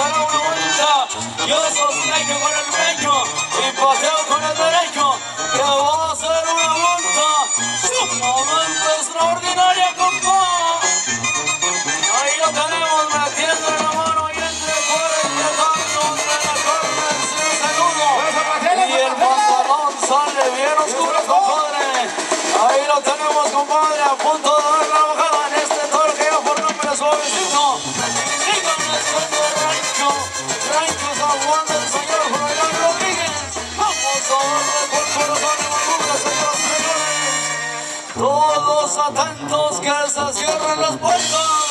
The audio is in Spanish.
dará una vuelta. Yo sostengo con el pecho y paseo con el derecho, que va a ser una vuelta sumamente extraordinaria, compa. Ahí lo tenemos metiendo la mano y entre 40 tantos de la carne sin saludo. Y el pantalón sale bien oscuro, compadre. Ahí lo tenemos, compadre, a punto de dar la bajada en este toro que ya por nombre suavecito. Síganme siendo Rancho San Juan del señor Froilán Rodríguez. Vamos a darle con corazón y madura, señoras y señores. Todos atentos que se cierren las puertas.